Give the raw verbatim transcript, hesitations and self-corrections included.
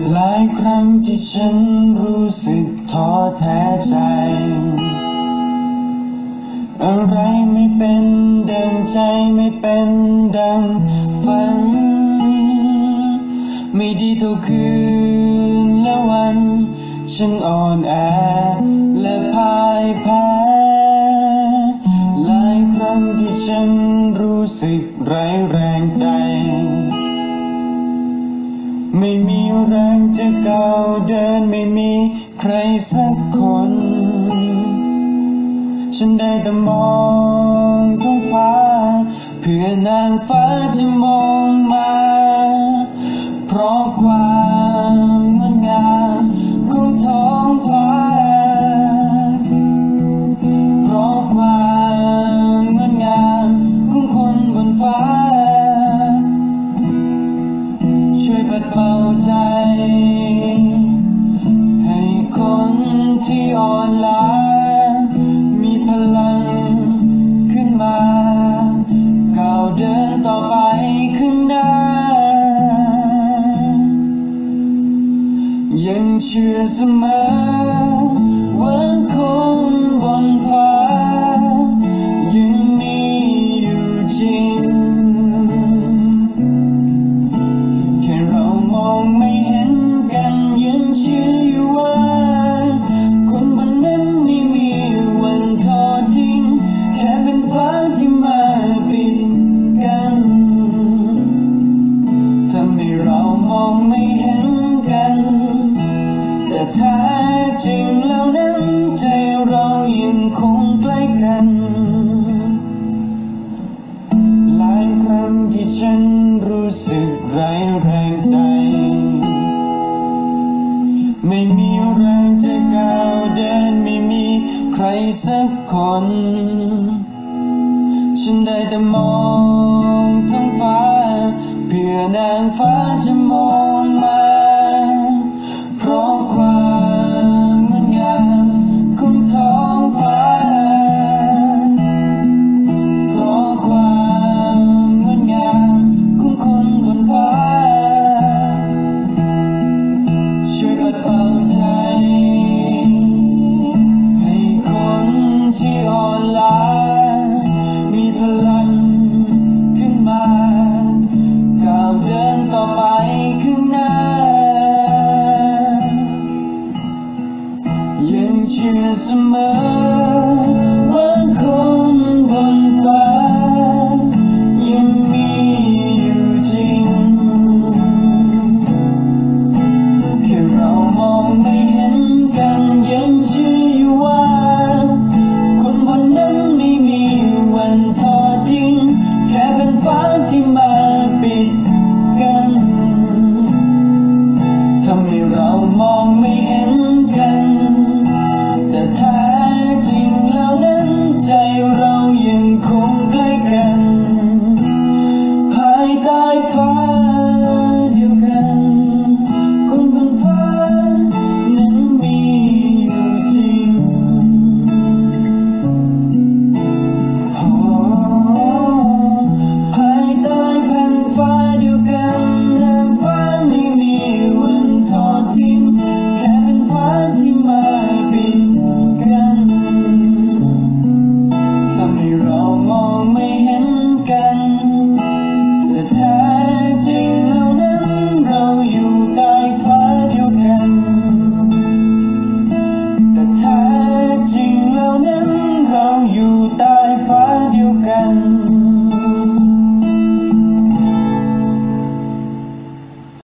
หลายครั้งที่ฉันรู้สึกท้อแท้ใจอะไรไม่เป็นดังใจไม่เป็นดังฝันไม่ดีทุกคืนและวันฉันอ่อนแอและพ่ายแพ้หลายครั้งที่ฉันรู้สึกไร้แรงใจไม่มีแรงจะก้าวเดินไม่มีใครสักคนฉันได้แต่มองท้องฟ้าเพื่อนางฟ้าจะมองมาเพราะความงดงามของท้องฟ้าเพราะความงดงามของคนบนฟ้าช่วยปัดเป่าใจให้คนที่อ่อนล้ามีพลังขึ้นมาก้าวเดินต่อไปข้างหน้ายังเชื่อเสมอว่าคนบนฟ้ายังมีอยู่จริงแค่เรามองไม่เห็นกันยังเชื่ออยู่ว่าคนบนนั้นไม่มีวันทอดทิ้งแค่เป็นฟ้าที่มาปิดกันทำให้เรามองไม่เห็นกันแต่แท้จริงแล้วนั้นใจเรายังคงใกล้กันหลายครั้งที่ฉันรู้สึกไร้แรงใจไม่มีแรงจะก้าวเดินไม่มีใครสักคนฉันได้แต่มองท้องฟ้าเพื่อนางฟ้าจะมองมาเพราะความงดงามของท้องฟ้าเพราะความงดงามของคนบนฟ้าช่วยปัดเป่าใจให้คนที่อ่อนล้ามีพลังขึ้นมาก้าวเดินต่อไปข้างหน้ายังเชื่อเสมอว่าคนบนฟ้ายังมีอยู่จริงแค่เรามองไม่เห็นกันยังเชื่ออยู่ว่าคนบนนั้นไม่มีวันทอดทิ้งแค่เป็นฟ้าที่มาปิดกันทำให้เรามองไม่เห็น